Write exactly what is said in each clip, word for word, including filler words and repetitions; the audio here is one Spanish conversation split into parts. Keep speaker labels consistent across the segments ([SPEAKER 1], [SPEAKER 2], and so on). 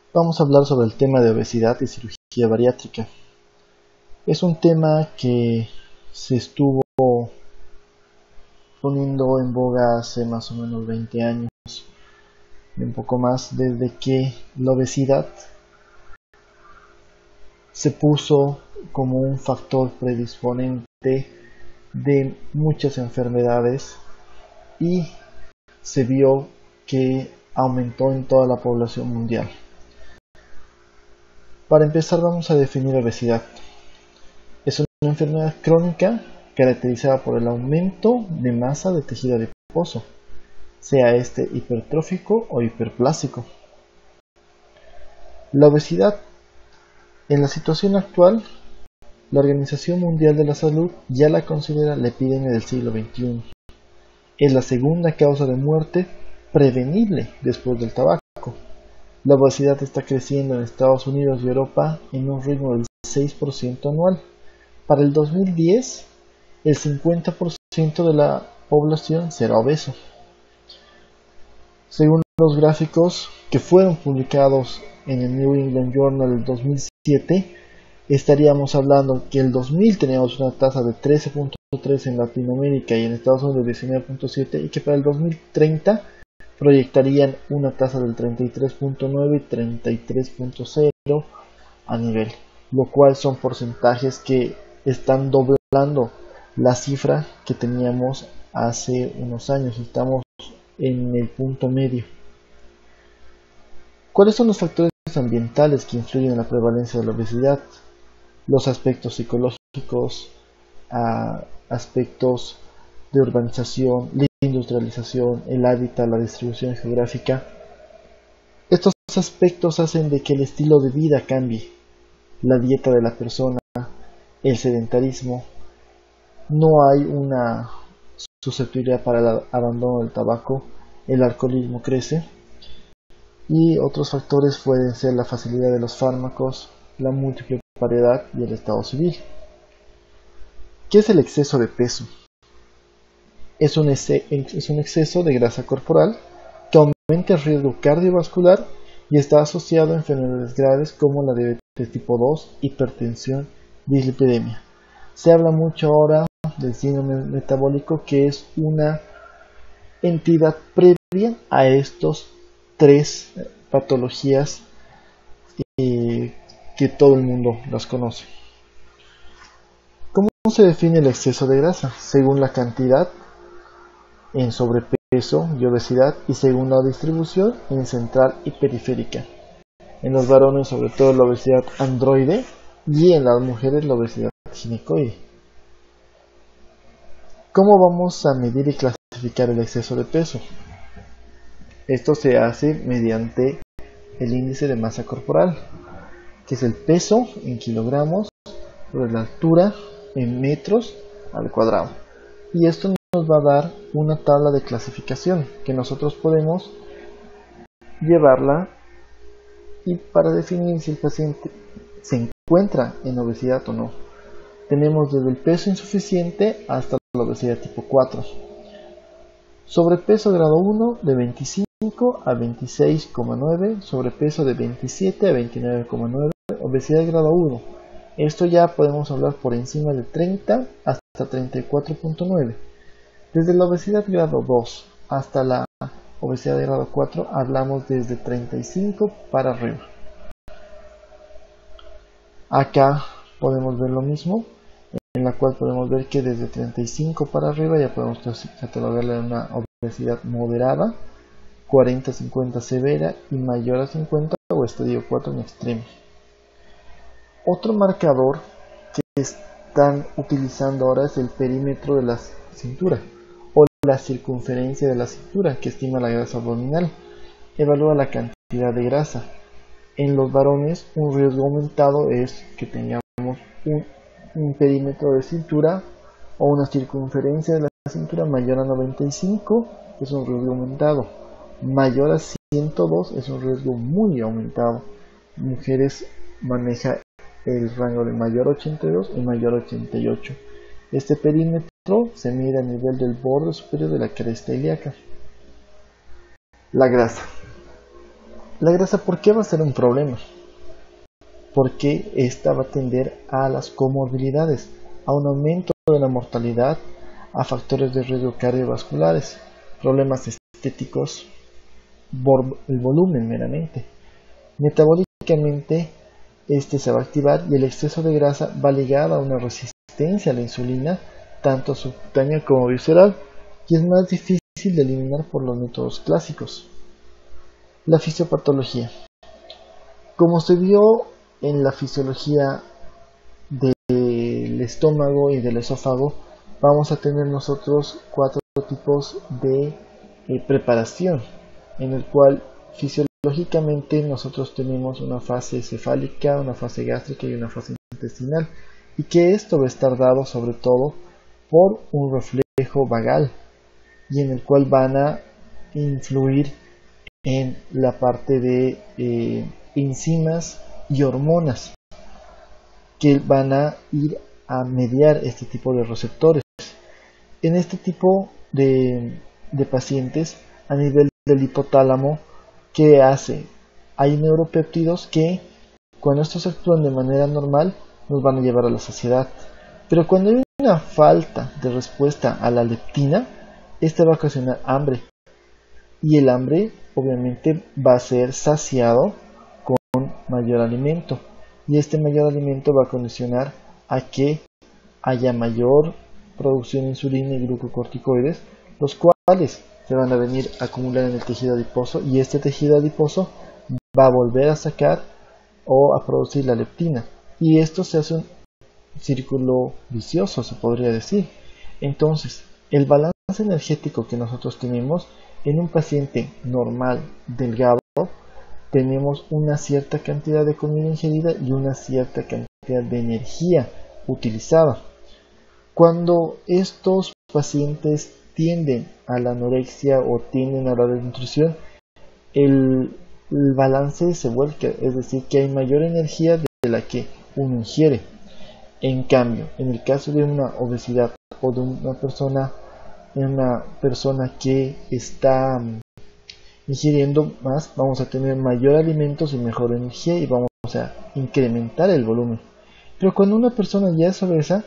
[SPEAKER 1] Vamos a hablar sobre el tema de obesidad y cirugía bariátrica. Es un tema que se estuvo poniendo en boga hace más o menos veinte años, y un poco más, desde que la obesidad se puso como un factor predisponente de muchas enfermedades y se vio que aumentó en toda la población mundial. Para empezar, vamos a definir obesidad. Es una enfermedad crónica caracterizada por el aumento de masa de tejido adiposo, sea este hipertrófico o hiperplásico. La obesidad, en la situación actual, la Organización Mundial de la Salud ya la considera la epidemia del siglo veintiuno. Es la segunda causa de muerte prevenible después del tabaco. La obesidad está creciendo en Estados Unidos y Europa en un ritmo del seis por ciento anual. Para el dos mil diez, el cincuenta por ciento de la población será obeso. Según los gráficos que fueron publicados en el New England Journal del dos mil siete, estaríamos hablando que el dos mil teníamos una tasa de trece punto tres en Latinoamérica y en Estados Unidos de diecinueve punto siete, y que para el dos mil treinta proyectarían una tasa del treinta y tres punto nueve y treinta y tres punto cero a nivel, lo cual son porcentajes que están doblando la cifra que teníamos hace unos años. Estamos en el punto medio. ¿Cuáles son los factores ambientales que influyen en la prevalencia de la obesidad? Los aspectos psicológicos, a aspectos de urbanización, la industrialización, el hábitat, la distribución geográfica. Estos aspectos hacen de que el estilo de vida cambie, la dieta de la persona, el sedentarismo. No hay una susceptibilidad para el abandono del tabaco, el alcoholismo crece, y otros factores pueden ser la facilidad de los fármacos, la múltiple variedad y el estado civil. ¿Qué es el exceso de peso? Es un, es un exceso de grasa corporal que aumenta el riesgo cardiovascular y está asociado a enfermedades graves como la diabetes tipo dos, hipertensión y dislipidemia. Se habla mucho ahora del síndrome metabólico, que es una entidad previa a estos tres patologías eh, que todo el mundo las conoce. ¿Cómo se define el exceso de grasa? Según la cantidad en sobrepeso y obesidad, y según la distribución en central y periférica. En los varones, sobre todo, la obesidad androide, y en las mujeres la obesidad ginecoide. ¿Cómo vamos a medir y clasificar el exceso de peso? Esto se hace mediante el índice de masa corporal, que es el peso en kilogramos sobre la altura en metros al cuadrado. Y esto nos va a dar una tabla de clasificación que nosotros podemos llevarla y para definir si el paciente se encuentra en obesidad o no. Tenemos desde el peso insuficiente hasta la obesidad tipo cuatro. Sobrepeso grado uno de veinticinco a veintiséis coma nueve, sobrepeso de veintisiete a veintinueve coma nueve, obesidad grado uno. Esto ya podemos hablar por encima de treinta hasta treinta y cuatro punto nueve. Desde la obesidad grado dos hasta la obesidad de grado cuatro hablamos desde treinta y cinco para arriba. Acá podemos ver lo mismo, en la cual podemos ver que desde treinta y cinco para arriba ya podemos catalogarle una obesidad moderada, cuarenta a cincuenta severa y mayor a cincuenta o estadio cuatro en extremo. Otro marcador que están utilizando ahora es el perímetro de la cintura o la circunferencia de la cintura, que estima la grasa abdominal. Evalúa la cantidad de grasa. En los varones, un riesgo aumentado es que tengamos un, un perímetro de cintura o una circunferencia de la cintura mayor a noventa y cinco, es un riesgo aumentado. Mayor a ciento dos es un riesgo muy aumentado. Mujeres maneja el rango de mayor a ochenta y dos y mayor a ochenta y ocho. Este perímetro se mide a nivel del borde superior de la cresta ilíaca. La grasa. La grasa, ¿por qué va a ser un problema? Porque esta va a tender a las comorbilidades, a un aumento de la mortalidad, a factores de riesgo cardiovasculares, problemas estéticos, por el volumen meramente. Metabólicamente, este se va a activar y el exceso de grasa va ligado a una resistencia a la insulina, tanto subcutánea como visceral, y es más difícil de eliminar por los métodos clásicos. La fisiopatología. Como se vio en la fisiología del estómago y del esófago, vamos a tener nosotros cuatro tipos de eh, preparación, en el cual fisiológicamente nosotros tenemos una fase cefálica, una fase gástrica y una fase intestinal, y que esto va a estar dado sobre todo por un reflejo vagal, y en el cual van a influir en la parte de eh, enzimas y hormonas que van a ir a mediar este tipo de receptores. En este tipo de, de pacientes, a nivel del hipotálamo, ¿qué hace? Hay neuropéptidos que, cuando estos actúan de manera normal, nos van a llevar a la saciedad. Pero cuando hay una falta de respuesta a la leptina, esta va a ocasionar hambre. Y el hambre, obviamente, va a ser saciado con mayor alimento. Y este mayor alimento va a condicionar a que haya mayor producción de insulina y glucocorticoides, los cuales se van a venir a acumular en el tejido adiposo, y este tejido adiposo va a volver a sacar o a producir la leptina, y esto se hace un círculo vicioso, se podría decir. Entonces, el balance energético que nosotros tenemos en un paciente normal, delgado, tenemos una cierta cantidad de comida ingerida y una cierta cantidad de energía utilizada. Cuando estos pacientes tienden a la anorexia o tienden a la desnutrición, el, el balance se vuelca, es decir, que hay mayor energía de la que uno ingiere. En cambio, en el caso de una obesidad o de una persona, una persona que está ingiriendo más, vamos a tener mayor alimentos y mejor energía y vamos a incrementar el volumen. Pero cuando una persona ya es obesa,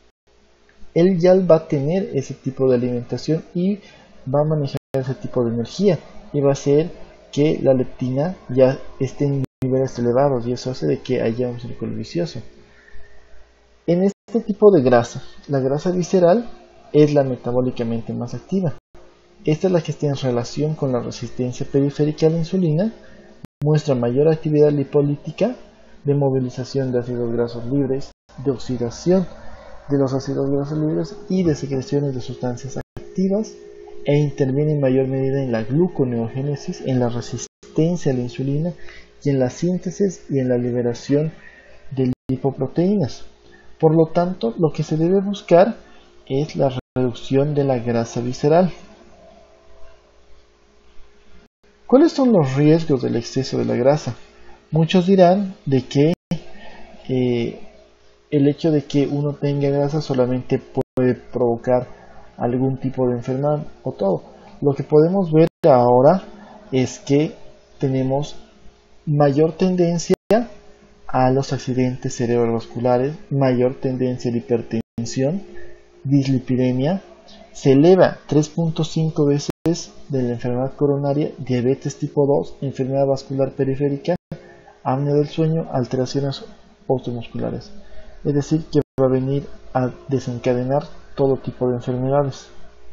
[SPEAKER 1] él ya va a tener ese tipo de alimentación y va a manejar ese tipo de energía, y va a hacer que la leptina ya esté en niveles elevados, y eso hace de que haya un círculo vicioso. En este tipo de grasa, la grasa visceral es la metabólicamente más activa. Esta es la que está en relación con la resistencia periférica a la insulina, muestra mayor actividad lipolítica, de movilización de ácidos grasos libres, de oxidación de los ácidos grasos libres y de secreciones de sustancias activas, e interviene en mayor medida en la gluconeogénesis, en la resistencia a la insulina y en la síntesis y en la liberación de lipoproteínas. Por lo tanto, lo que se debe buscar es la reducción de la grasa visceral. ¿Cuáles son los riesgos del exceso de la grasa? Muchos dirán de que eh, el hecho de que uno tenga grasa solamente puede provocar algún tipo de enfermedad o todo. Lo que podemos ver ahora es que tenemos mayor tendencia a los accidentes cerebrovasculares, mayor tendencia a la hipertensión, dislipidemia, se eleva tres punto cinco veces de la enfermedad coronaria, diabetes tipo dos, enfermedad vascular periférica, apnea del sueño, alteraciones osteomusculares. Es decir, que va a venir a desencadenar todo tipo de enfermedades.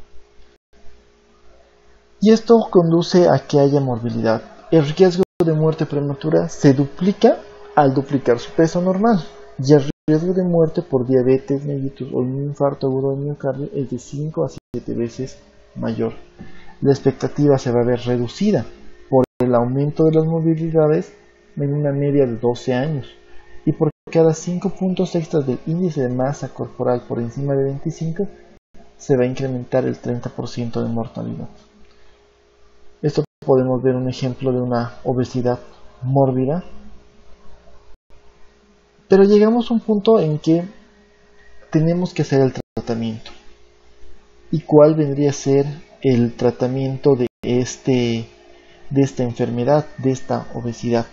[SPEAKER 1] Y esto conduce a que haya morbilidad. El riesgo de muerte prematura se duplica al duplicar su peso normal, y el riesgo de muerte por diabetes mellitus o un infarto agudo del miocardio es de cinco a siete veces mayor. La expectativa se va a ver reducida por el aumento de las morbilidades en una media de doce años, y por cada cinco puntos extras del índice de masa corporal por encima de veinticinco se va a incrementar el treinta por ciento de mortalidad. Esto podemos ver un ejemplo de una obesidad mórbida. Pero llegamos a un punto en que tenemos que hacer el tratamiento. ¿Y cuál vendría a ser el tratamiento de este, de esta enfermedad, de esta obesidad?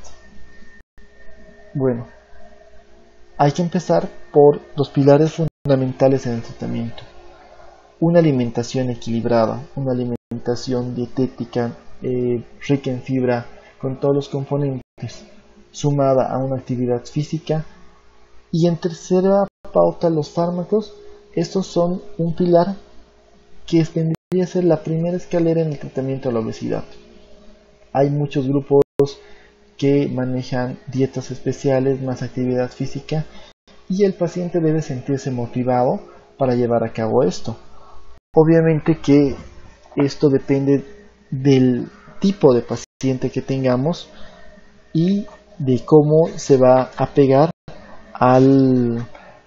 [SPEAKER 1] Bueno, hay que empezar por los pilares fundamentales en el tratamiento. Una alimentación equilibrada, una alimentación dietética eh, rica en fibra, con todos los componentes, sumada a una actividad física. Y en tercera pauta, los fármacos. Estos son un pilar que vendría a ser la primera escalera en el tratamiento de la obesidad. Hay muchos grupos que manejan dietas especiales, más actividad física, y el paciente debe sentirse motivado para llevar a cabo esto. Obviamente que esto depende del tipo de paciente que tengamos y de cómo se va a pegar al,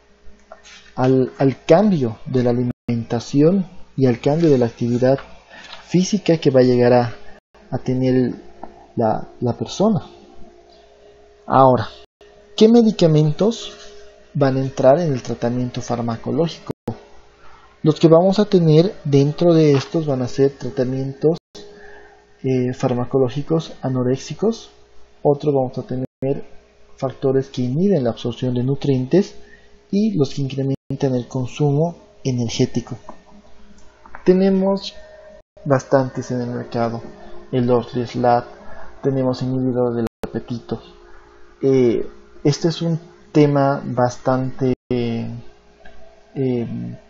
[SPEAKER 1] al, al cambio de la alimentación y al cambio de la actividad física que va a llegar a, a tener la, la persona. Ahora, ¿qué medicamentos van a entrar en el tratamiento farmacológico? Los que vamos a tener dentro de estos van a ser tratamientos eh, farmacológicos anoréxicos. Otros vamos a tener factores que inhiben la absorción de nutrientes y los que incrementan el consumo energético. Tenemos bastantes en el mercado. El Orlistat, tenemos inhibidores del apetito. Eh, este es un tema bastante eh, eh,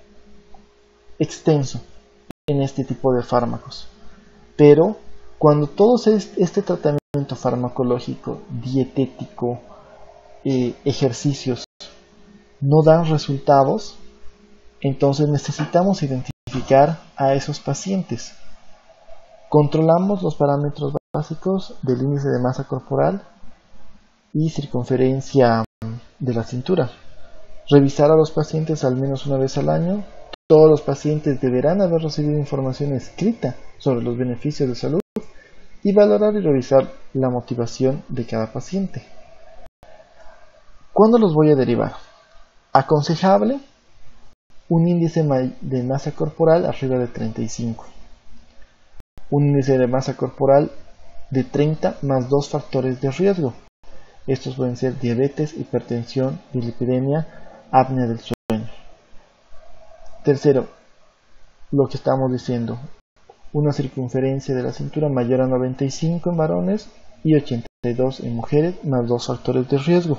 [SPEAKER 1] extenso en este tipo de fármacos, pero cuando todo este tratamiento farmacológico, dietético, eh, ejercicios no dan resultados, entonces necesitamos identificar a esos pacientes. Controlamos los parámetros básicos del índice de masa corporal y circunferencia de la cintura. Revisar a los pacientes al menos una vez al año. Todos los pacientes deberán haber recibido información escrita sobre los beneficios de salud y valorar y revisar la motivación de cada paciente. ¿Cuándo los voy a derivar? Aconsejable un índice de masa corporal arriba de treinta y cinco. Un índice de masa corporal de treinta más dos factores de riesgo. Estos pueden ser diabetes, hipertensión, dislipidemia, apnea del sueño. Tercero, lo que estamos diciendo, una circunferencia de la cintura mayor a noventa y cinco en varones y ochenta y dos en mujeres, más dos factores de riesgo.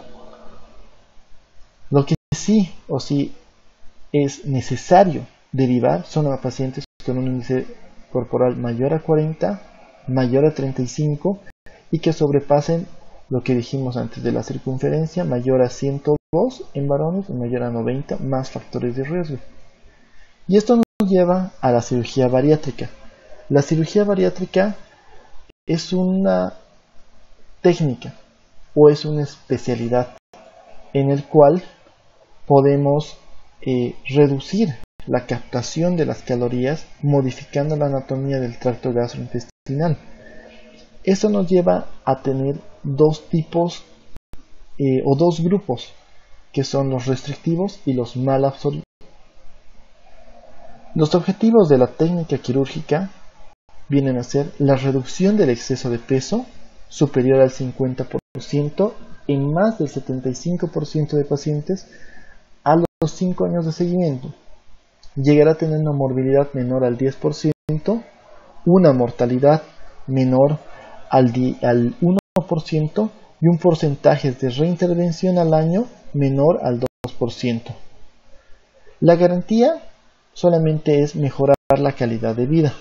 [SPEAKER 1] Lo que sí o sí es necesario derivar son a pacientes con un índice corporal mayor a cuarenta, mayor a treinta y cinco y que sobrepasen lo que dijimos antes de la circunferencia, mayor a ciento dos en varones y mayor a noventa, más factores de riesgo. Y esto nos lleva a la cirugía bariátrica. La cirugía bariátrica es una técnica o es una especialidad en el cual podemos eh, reducir la captación de las calorías modificando la anatomía del tracto gastrointestinal. Eso nos lleva a tener dos tipos eh, o dos grupos que son los restrictivos y los mal absorbidos. Los objetivos de la técnica quirúrgica vienen a ser la reducción del exceso de peso superior al cincuenta por ciento en más del setenta y cinco por ciento de pacientes a los cinco años de seguimiento. Llegar a tener una morbilidad menor al diez por ciento, una mortalidad menor al, al uno por ciento y un porcentaje de reintervención al año menor al dos por ciento. La garantía solamente es mejorar la calidad de vida.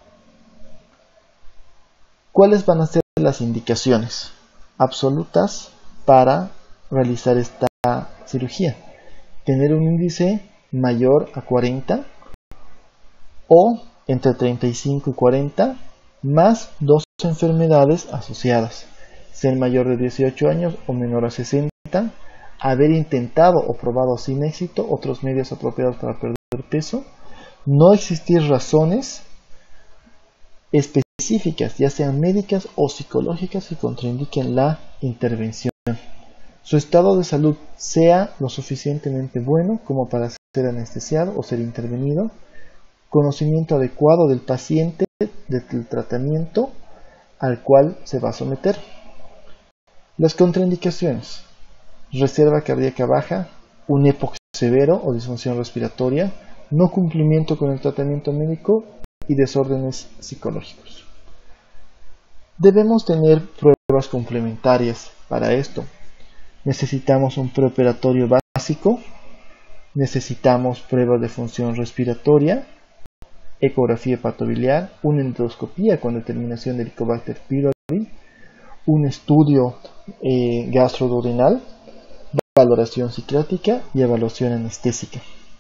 [SPEAKER 1] ¿Cuáles van a ser las indicaciones absolutas para realizar esta cirugía? Tener un índice mayor a cuarenta o entre treinta y cinco y cuarenta más dos enfermedades asociadas, ser mayor de dieciocho años o menor a sesenta, haber intentado o probado sin éxito otros medios apropiados para perder peso, no existir razones específicas, ya sean médicas o psicológicas, que contraindiquen la intervención. Su estado de salud sea lo suficientemente bueno como para ser anestesiado o ser intervenido, conocimiento adecuado del paciente, del tratamiento, al cual se va a someter. Las contraindicaciones: reserva cardíaca baja, un EPOC severo o disfunción respiratoria, no cumplimiento con el tratamiento médico y desórdenes psicológicos. Debemos tener pruebas complementarias para esto. Necesitamos un preoperatorio básico, necesitamos pruebas de función respiratoria, ecografía hepatobiliar, una endoscopía con determinación de Helicobacter pylori, un estudio eh, gastroduodenal, valoración psiquiátrica y evaluación anestésica.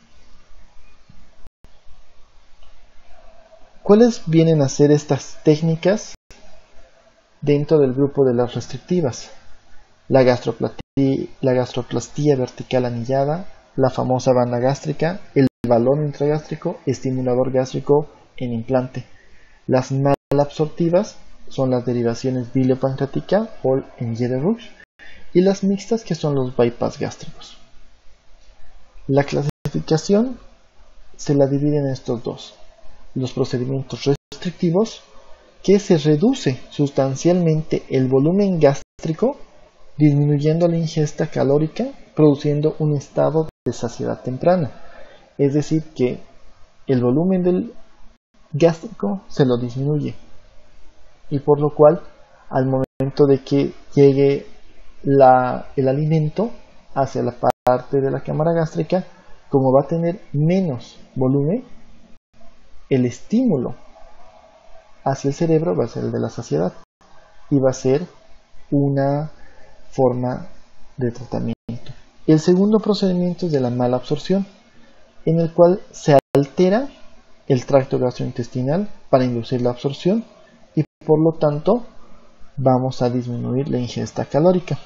[SPEAKER 1] ¿Cuáles vienen a ser estas técnicas dentro del grupo de las restrictivas? La gastroplastía, la gastroplastía vertical anillada, la famosa banda gástrica, el balón intragástrico, estimulador gástrico en implante. Las malabsortivas son las derivaciones biliopancreática o en Jederush, y las mixtas, que son los bypass gástricos. La clasificación se la divide en estos dos: los procedimientos restrictivos, que se reduce sustancialmente el volumen gástrico disminuyendo la ingesta calórica, produciendo un estado de saciedad temprana, es decir, que el volumen del gástrico se lo disminuye, y por lo cual al momento de que llegue la, el alimento hacia la parte de la cámara gástrica, como va a tener menos volumen, el estímulo hacia el cerebro va a ser el de la saciedad y va a ser una forma de tratamiento. El segundo procedimiento es de la mala absorción, en el cual se altera el tracto gastrointestinal para inducir la absorción y por lo tanto vamos a disminuir la ingesta calórica.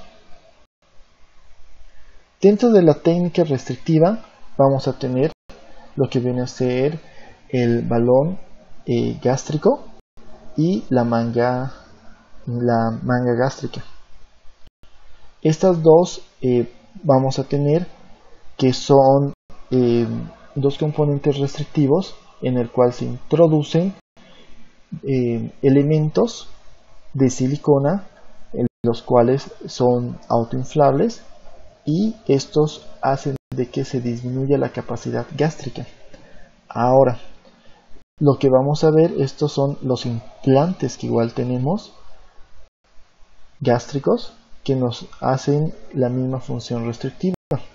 [SPEAKER 1] Dentro de la técnica restrictiva vamos a tener lo que viene a ser el balón eh, gástrico y la manga, la manga gástrica. Estas dos eh, vamos a tener que son eh, dos componentes restrictivos en el cual se introducen eh, elementos de silicona, en los cuales son autoinflables, y estos hacen de que se disminuya la capacidad gástrica. Ahora, lo que vamos a ver, estos son los implantes que igual tenemos gástricos, que nos hacen la misma función restrictiva.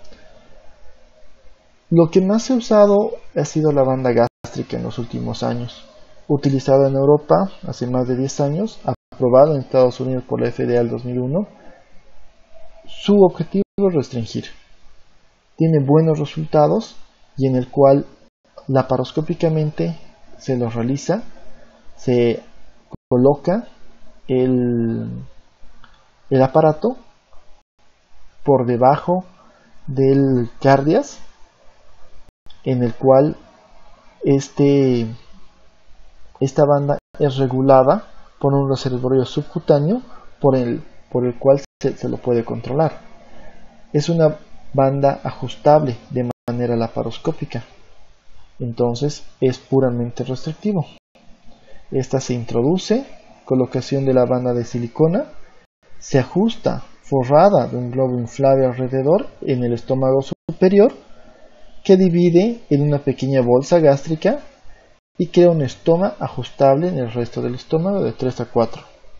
[SPEAKER 1] Lo que más se ha usado ha sido la banda gástrica en los últimos años, utilizada en Europa hace más de diez años, aprobada en Estados Unidos por la F D A en dos mil uno. Su objetivo es restringir. Tiene buenos resultados y en el cual laparoscópicamente se los realiza, se coloca el, el aparato por debajo del cardias, en el cual este, esta banda es regulada por un reservorio subcutáneo por el, por el cual se, se lo puede controlar. Es una banda ajustable de manera laparoscópica, entonces es puramente restrictivo. Esta se introduce, colocación de la banda de silicona, se ajusta forrada de un globo inflable alrededor en el estómago superior, que divide en una pequeña bolsa gástrica y crea un estoma ajustable en el resto del estómago de tres a cuatro.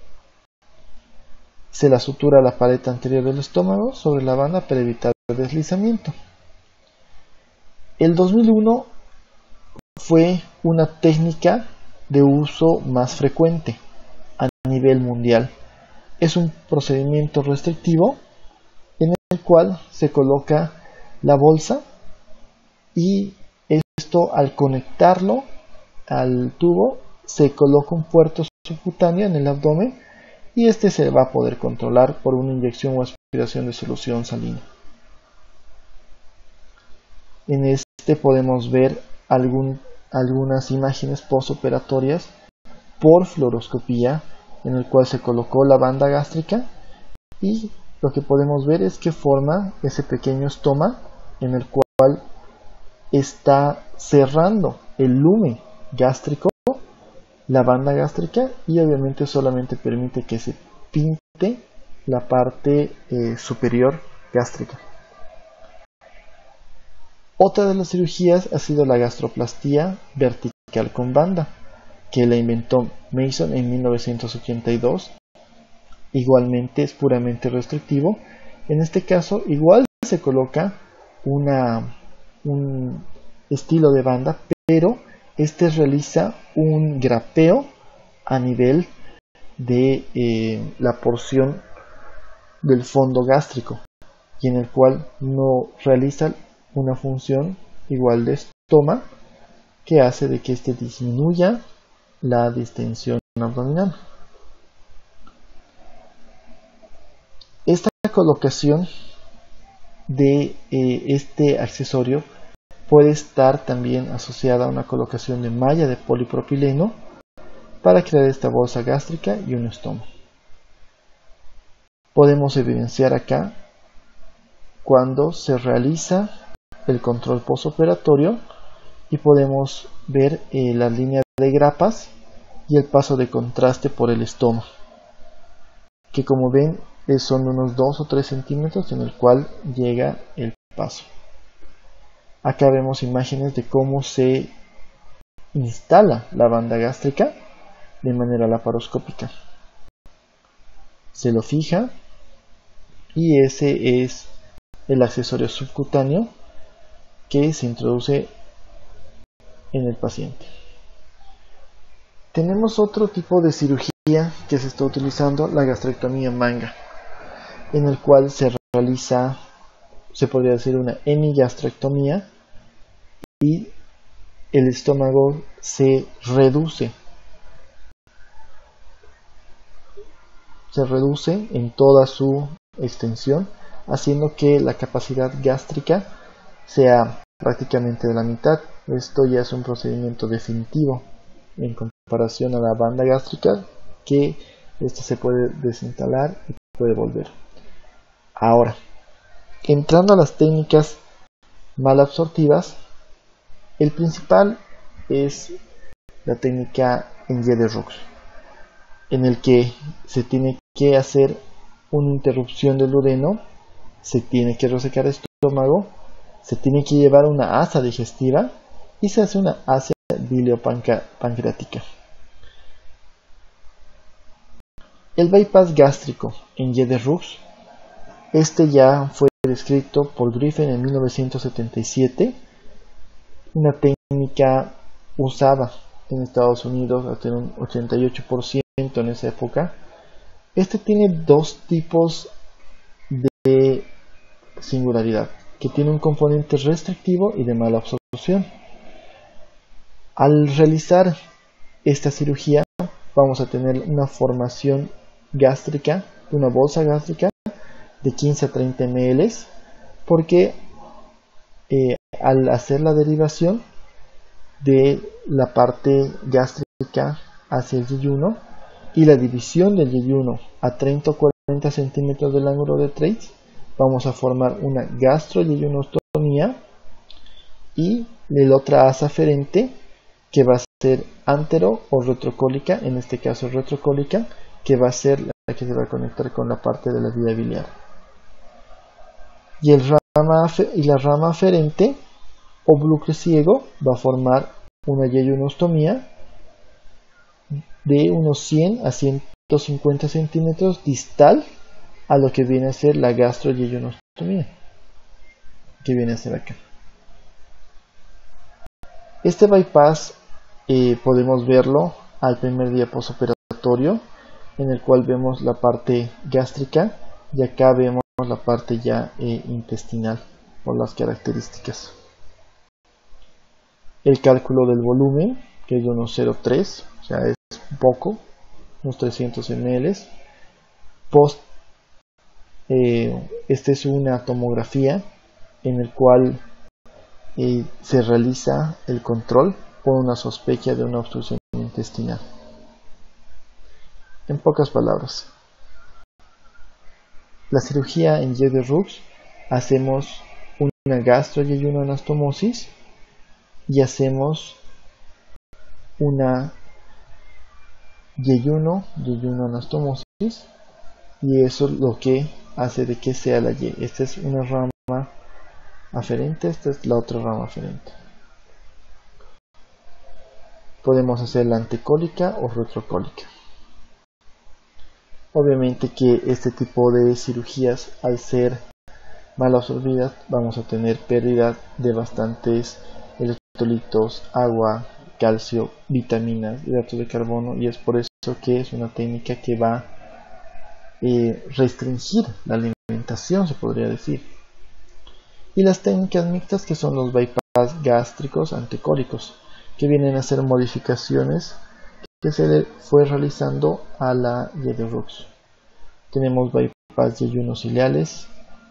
[SPEAKER 1] Se la sutura a la pared anterior del estómago sobre la banda para evitar el deslizamiento. El dos mil uno fue una técnica de uso más frecuente a nivel mundial. Es un procedimiento restrictivo en el cual se coloca la bolsa y esto, al conectarlo al tubo, se coloca un puerto subcutáneo en el abdomen y este se va a poder controlar por una inyección o aspiración de solución salina. En este podemos ver algún, algunas imágenes postoperatorias por fluoroscopía, en el cual se colocó la banda gástrica y lo que podemos ver es que forma ese pequeño estoma en el cual está cerrando el lumen gástrico la banda gástrica y obviamente solamente permite que se pinte la parte eh, superior gástrica. Otra de las cirugías ha sido la gastroplastía vertical con banda, que la inventó Mason en mil novecientos ochenta y dos. Igualmente es puramente restrictivo. En este caso igual se coloca una, un estilo de banda, pero este realiza un grapeo a nivel de eh, la porción del fondo gástrico, y en el cual no realiza una función igual de estoma, que hace de que éste disminuya la distensión abdominal. Esta colocación de eh, este accesorio puede estar también asociada a una colocación de malla de polipropileno para crear esta bolsa gástrica y un estómago. Podemos evidenciar acá cuando se realiza el control postoperatorio y podemos ver eh, la línea de grapas y el paso de contraste por el estómago, que como ven eh, son unos dos o tres centímetros en el cual llega el paso. Acá vemos imágenes de cómo se instala la banda gástrica de manera laparoscópica. Se lo fija y ese es el accesorio subcutáneo que se introduce en el paciente. Tenemos otro tipo de cirugía que se está utilizando, la gastrectomía manga, en el cual se realiza, se podría decir, una hemigastrectomía y el estómago se reduce. Se reduce en toda su extensión, haciendo que la capacidad gástrica sea prácticamente de la mitad. Esto ya es un procedimiento definitivo en comparación a la banda gástrica, que esta se puede desinstalar y puede volver. Ahora, entrando a las técnicas malabsortivas, el principal es la técnica en Y de Rux, en el que se tiene que hacer una interrupción del duodeno, se tiene que resecar el estómago, se tiene que llevar una asa digestiva y se hace una asa biliopancreática. El bypass gástrico en Y de Rux, este ya fue descrito por Griffin en mil novecientos setenta y siete, una técnica usada en Estados Unidos hasta un ochenta y ocho por ciento en esa época. Este tiene dos tipos de singularidad, que tiene un componente restrictivo y de mala absorción. Al realizar esta cirugía vamos a tener una formación gástrica, una bolsa gástrica de quince a treinta mililitros, porque eh, al hacer la derivación de la parte gástrica hacia el yeyuno y la división del yeyuno a treinta o cuarenta centímetros del ángulo de Treitz, vamos a formar una gastroyeyunostomía y la otra asa aferente, que va a ser antero o retrocólica, en este caso retrocólica, que va a ser la que se va a conectar con la parte de la vía biliar. Y, el rama, y la rama aferente o bucle ciego va a formar una yeyunostomía de unos cien a ciento cincuenta centímetros distal a lo que viene a ser la gastroyeyunostomía, que viene a ser acá. Este bypass eh, podemos verlo al primer día postoperatorio, en el cual vemos la parte gástrica y acá vemos la parte ya eh, intestinal por las características. El cálculo del volumen, que es de unos cero punto tres, o sea, es poco, unos trescientos mililitros. Post, eh, esta es una tomografía en el cual eh, se realiza el control por una sospecha de una obstrucción intestinal. En pocas palabras, la cirugía en Y de Rux, hacemos una gastroyeyunoanastomosis y hacemos una yeyuno, yeyuno anastomosis, y eso es lo que hace de que sea la Y. Esta es una rama aferente, esta es la otra rama aferente. Podemos hacer la antecólica o retrocólica. Obviamente que este tipo de cirugías, al ser mal absorbidas, vamos a tener pérdida de bastantes electrolitos, agua, calcio, vitaminas, hidratos de carbono, y es por eso que es una técnica que va a eh, restringir la alimentación, se podría decir. Y las técnicas mixtas, que son los bypass gástricos antecólicos, que vienen a ser modificaciones que se le fue realizando a la Y de Roux. Tenemos bypass yeyunos ileales,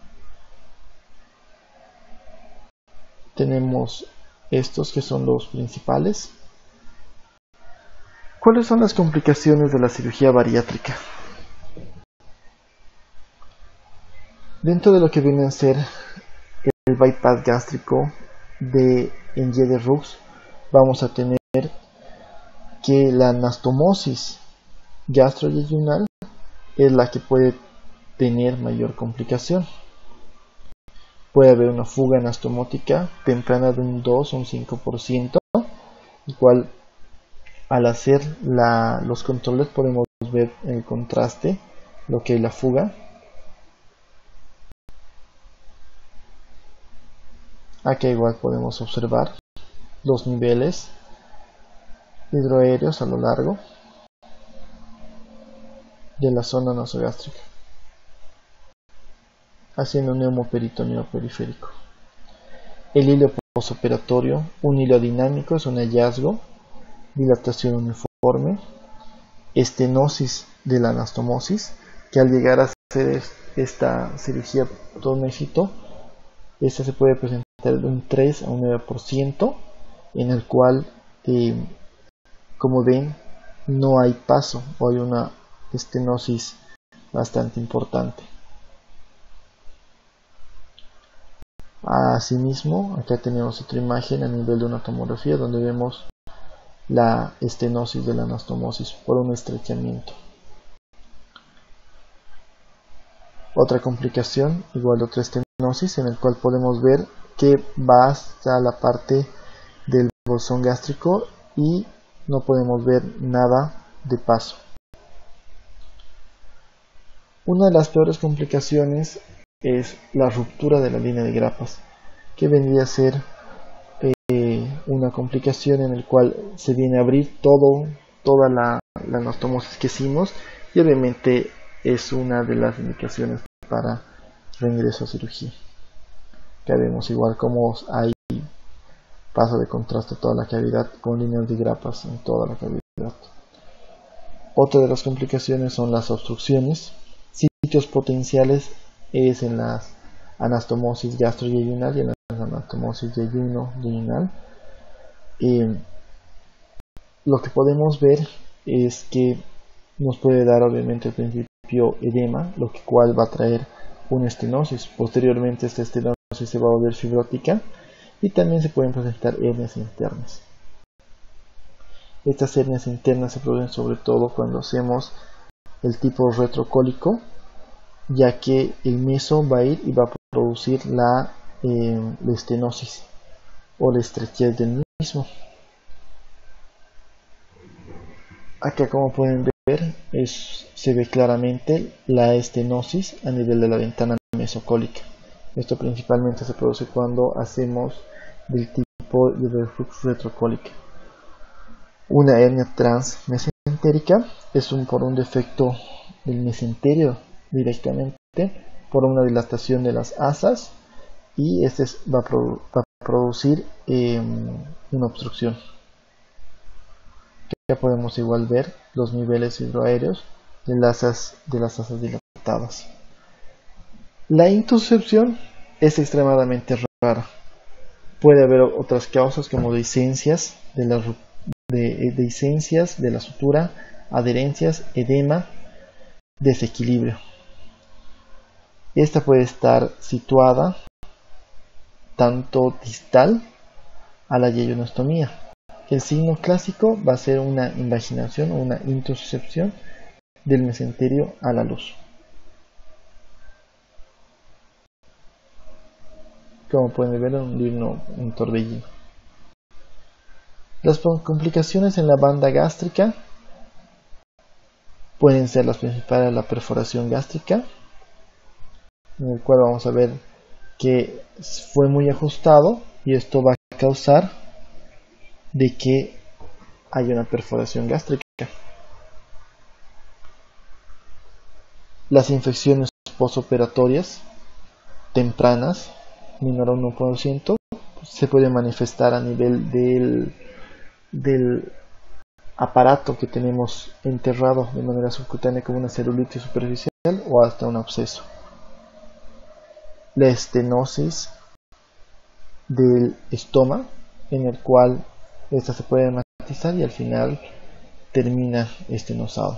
[SPEAKER 1] tenemos estos que son los principales. ¿Cuáles son las complicaciones de la cirugía bariátrica? Dentro de lo que viene a ser el bypass gástrico de en Y de Roux, vamos a tener que la anastomosis gastroyeyunal es la que puede tener mayor complicación. Puede haber una fuga anastomótica temprana de un dos o un cinco por ciento, igual al hacer la, los controles podemos ver en el contraste lo que es la fuga. Aquí igual podemos observar los niveles hidroaéreos a lo largo de la zona nasogástrica, haciendo un neumoperitoneo periférico. El hilo postoperatorio, un hilo dinámico, es un hallazgo, dilatación uniforme, estenosis de la anastomosis, que al llegar a hacer esta cirugía todo un éxito, esta se puede presentar de un tres a un nueve por ciento, en el cual, eh, como ven, no hay paso o hay una estenosis bastante importante. Asimismo, acá tenemos otra imagen a nivel de una tomografía donde vemos la estenosis de la anastomosis por un estrechamiento. Otra complicación, igual otra estenosis, en el cual podemos ver que va hasta la parte del bolsón gástrico y no podemos ver nada de paso. Una de las peores complicaciones es la ruptura de la línea de grapas, que vendría a ser eh, una complicación en el cual se viene a abrir todo, toda la, la anastomosis que hicimos, y obviamente es una de las indicaciones para reingreso a cirugía. Acá vemos igual como hay paso de contraste toda la cavidad con líneas de grapas en toda la cavidad. Otra de las complicaciones son las obstrucciones. Sitios potenciales es en la anastomosis gastroyeyunal y en la anastomosis yeyuno-yeyunal. Eh, lo que podemos ver es que nos puede dar obviamente al principio edema, lo que cual va a traer una estenosis. Posteriormente esta estenosis se va a volver fibrótica y también se pueden presentar hernias internas. Estas hernias internas se producen sobre todo cuando hacemos el tipo retrocólico, ya que el meso va a ir y va a producir la, eh, la estenosis o la estrechez del mismo. Acá, como pueden ver, es, se ve claramente la estenosis a nivel de la ventana mesocólica. Esto principalmente se produce cuando hacemos del tipo de reflujo retrocólica. Una hernia transmesentérica es un, por un defecto del mesenterio directamente, por una dilatación de las asas, y este va a, produ va a producir eh, una obstrucción. Ya podemos igual ver los niveles hidroaéreos de las asas, de las asas dilatadas. La intussuscepción es extremadamente rara. Puede haber otras causas como dehiscencias de la, de, dehiscencias de la sutura, adherencias, edema, desequilibrio. Esta puede estar situada tanto distal a la yeyonostomía, el signo clásico va a ser una invaginación o una intussuscepción del mesenterio a la luz. Como pueden ver, un digno un torbellino. Las complicaciones en la banda gástrica pueden ser las principales la perforación gástrica, en el cual vamos a ver que fue muy ajustado y esto va a causar de que haya una perforación gástrica. Las infecciones postoperatorias tempranas, menor a uno por ciento, se puede manifestar a nivel del, del aparato que tenemos enterrado de manera subcutánea como una celulitis superficial o hasta un absceso. La estenosis del estoma, en el cual esta se puede matizar y al final termina estenosado.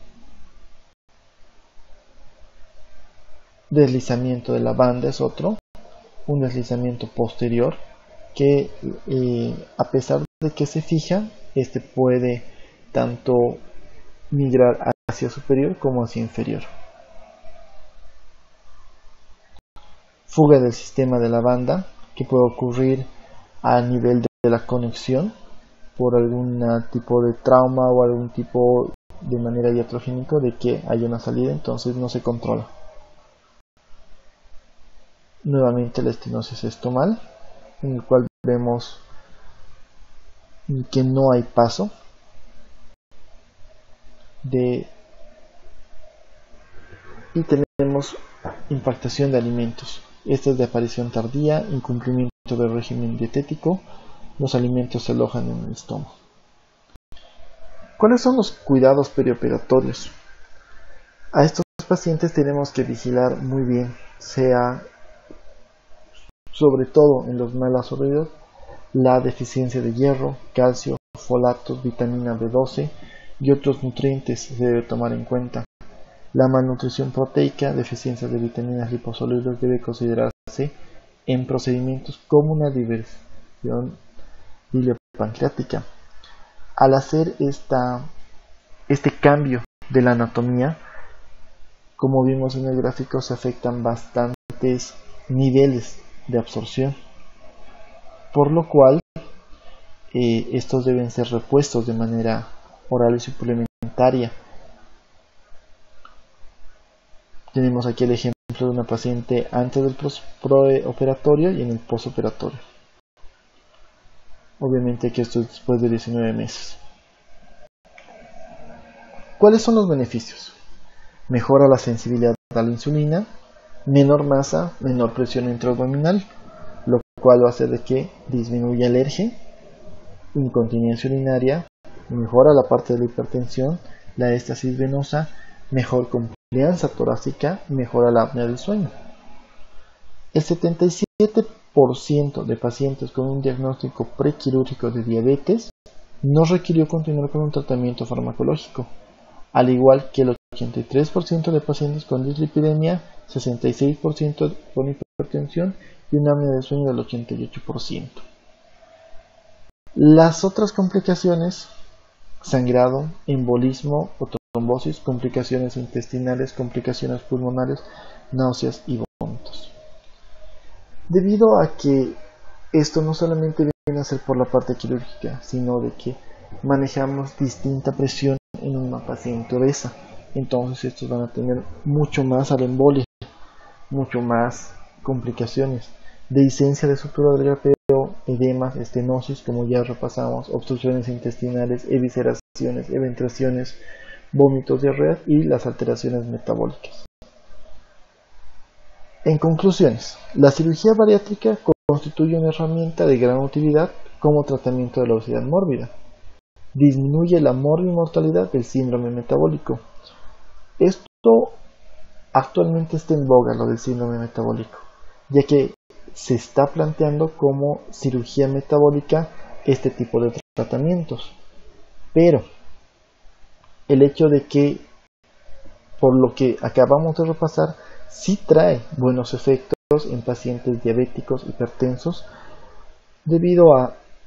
[SPEAKER 1] Deslizamiento de la banda es otro, un deslizamiento posterior que eh, a pesar de que se fija, este puede tanto migrar hacia superior como hacia inferior. Fuga del sistema de la banda, que puede ocurrir a nivel de la conexión por algún tipo de trauma o algún tipo de manera iatrogénica de que haya una salida, entonces no se controla. Nuevamente la estenosis estomal, en el cual vemos que no hay paso de y tenemos impactación de alimentos. Esta es de aparición tardía, incumplimiento del régimen dietético, los alimentos se alojan en el estómago. ¿Cuáles son los cuidados perioperatorios? A estos pacientes tenemos que vigilar muy bien, sea sobre todo en los malabsorbidos, la deficiencia de hierro, calcio, folatos, vitamina B doce y otros nutrientes se debe tomar en cuenta. La malnutrición proteica, deficiencia de vitaminas liposolubles debe considerarse en procedimientos como una diversión biliopancreática. Al hacer esta, este cambio de la anatomía, como vimos en el gráfico, se afectan bastantes niveles de absorción, por lo cual eh, estos deben ser repuestos de manera oral y suplementaria. Tenemos aquí el ejemplo de una paciente antes del preoperatorio y en el postoperatorio. Obviamente que esto es después de diecinueve meses. ¿Cuáles son los beneficios? Mejora la sensibilidad a la insulina, menor masa, menor presión intraabdominal, lo cual va a hacer de que disminuya el alergia, incontinencia urinaria, mejora la parte de la hipertensión, la éstasis venosa, mejor complianza torácica, mejora la apnea del sueño. El setenta y siete por ciento de pacientes con un diagnóstico prequirúrgico de diabetes no requirió continuar con un tratamiento farmacológico, al igual que el ochenta y tres por ciento de pacientes con dislipidemia, sesenta y seis por ciento con hipertensión y una apnea del sueño del ochenta y ocho por ciento. Las otras complicaciones: sangrado, embolismo o trombosis, complicaciones intestinales, complicaciones pulmonares, náuseas y vómitos. Debido a que esto no solamente viene a ser por la parte quirúrgica, sino de que manejamos distinta presión en una paciente obesa, entonces estos van a tener mucho más a la embolia, mucho más complicaciones, dehiscencia de sutura del grapeo, edemas, estenosis, como ya repasamos, obstrucciones intestinales, evisceraciones, eventraciones, vómitos, diarrea y las alteraciones metabólicas. En conclusiones, la cirugía bariátrica constituye una herramienta de gran utilidad como tratamiento de la obesidad mórbida. Disminuye la morbimortalidad del síndrome metabólico. Esto actualmente está en boga, lo del síndrome metabólico, ya que se está planteando como cirugía metabólica este tipo de tratamientos. Pero el hecho de que, por lo que acabamos de repasar, sí trae buenos efectos en pacientes diabéticos, hipertensos, debido a, a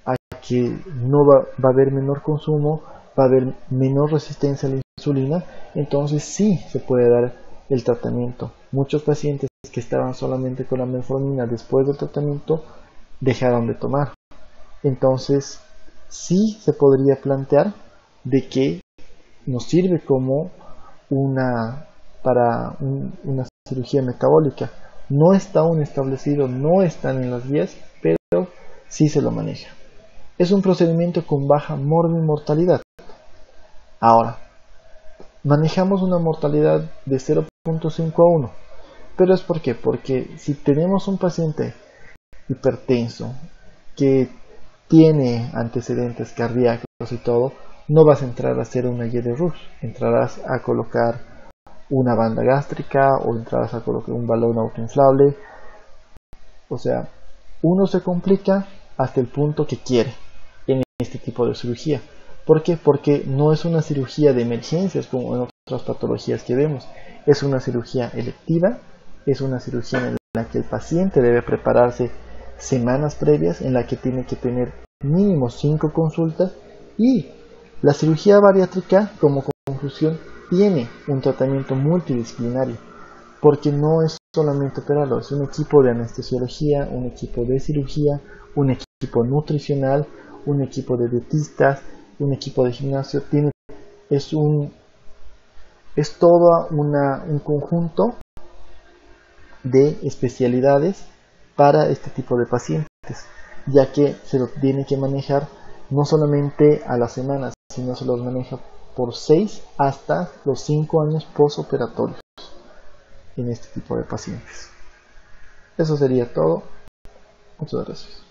[SPEAKER 1] que no va, va a haber menor consumo, va a haber menor resistencia a la insulina, entonces sí se puede dar el tratamiento. Muchos pacientes que estaban solamente con la metformina después del tratamiento dejaron de tomar. Entonces sí se podría plantear de que nos sirve como una para un, una cirugía metabólica. No está aún establecido, no están en las guías, pero sí se lo maneja. Es un procedimiento con baja mortalidad. Ahora, manejamos una mortalidad de cero punto cinco a uno. ¿Pero es por qué? Porque si tenemos un paciente hipertenso que tiene antecedentes cardíacos y todo, no vas a entrar a hacer una Y D Rush, entrarás a colocar una banda gástrica o entrarás a colocar un balón autoinflable. O sea, uno se complica hasta el punto que quiere en este tipo de cirugía. ¿Por qué? Porque no es una cirugía de emergencias como en otras patologías que vemos. Es una cirugía electiva, es una cirugía en la que el paciente debe prepararse semanas previas, en la que tiene que tener mínimo cinco consultas, y la cirugía bariátrica, como conclusión, tiene un tratamiento multidisciplinario, porque no es solamente operarlo, es un equipo de anestesiología, un equipo de cirugía, un equipo nutricional, un equipo de dietistas, un equipo de gimnasio. Tiene, es un es todo una, un conjunto de especialidades para este tipo de pacientes, ya que se lo tiene que manejar no solamente a las semanas, sino se los maneja por seis hasta los cinco años postoperatorios en este tipo de pacientes. Eso sería todo. Muchas gracias.